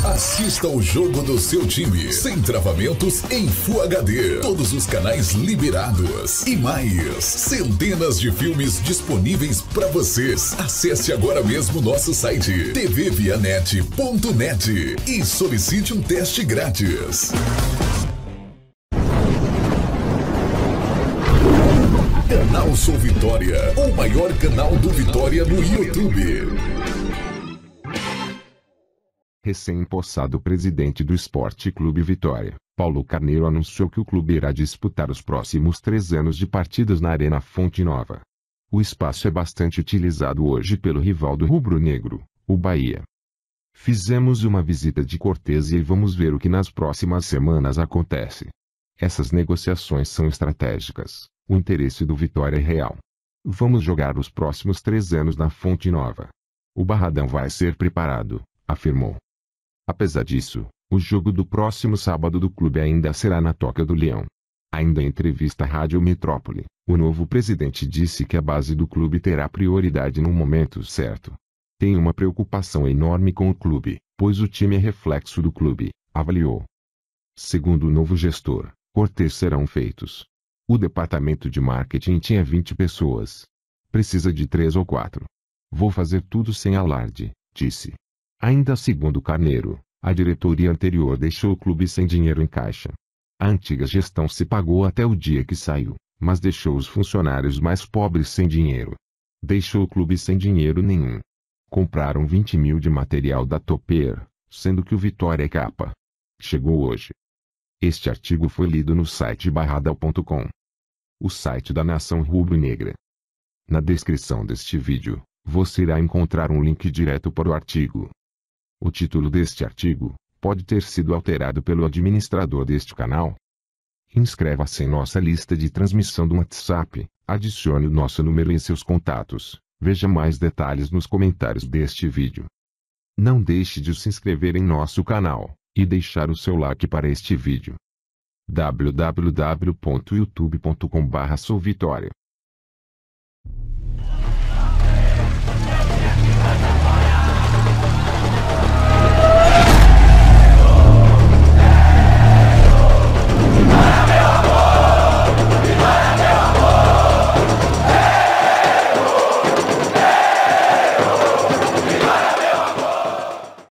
Assista o jogo do seu time, sem travamentos, em Full HD. Todos os canais liberados. E mais, centenas de filmes disponíveis para vocês. Acesse agora mesmo nosso site tvvianet.net e solicite um teste grátis. Canal Sou Vitória, o maior canal do Vitória no YouTube. Recém-empossado presidente do Esporte Clube Vitória, Paulo Carneiro anunciou que o clube irá disputar os próximos 3 anos de partidas na Arena Fonte Nova. O espaço é bastante utilizado hoje pelo rival do rubro-negro, o Bahia. Fizemos uma visita de cortesia e vamos ver o que nas próximas semanas acontece. Essas negociações são estratégicas, o interesse do Vitória é real. Vamos jogar os próximos 3 anos na Fonte Nova. O Barradão vai ser preparado, afirmou. Apesar disso, o jogo do próximo sábado do clube ainda será na Toca do Leão. Ainda em entrevista à Rádio Metrópole, o novo presidente disse que a base do clube terá prioridade no momento certo. Tem uma preocupação enorme com o clube, pois o time é reflexo do clube, avaliou. Segundo o novo gestor, cortes serão feitos. O departamento de marketing tinha 20 pessoas. Precisa de 3 ou 4. Vou fazer tudo sem alarde, disse. Ainda segundo Carneiro, a diretoria anterior deixou o clube sem dinheiro em caixa. A antiga gestão se pagou até o dia que saiu, mas deixou os funcionários mais pobres sem dinheiro. Deixou o clube sem dinheiro nenhum. Compraram 20 mil de material da Toper, sendo que o Vitória é capa. Chegou hoje. Este artigo foi lido no site barradão.com, o site da Nação Rubro-Negra. Na descrição deste vídeo, você irá encontrar um link direto para o artigo. O título deste artigo pode ter sido alterado pelo administrador deste canal. Inscreva-se em nossa lista de transmissão do WhatsApp, adicione o nosso número em seus contatos, veja mais detalhes nos comentários deste vídeo. Não deixe de se inscrever em nosso canal, e deixar o seu like para este vídeo. www.youtube.com/souvitória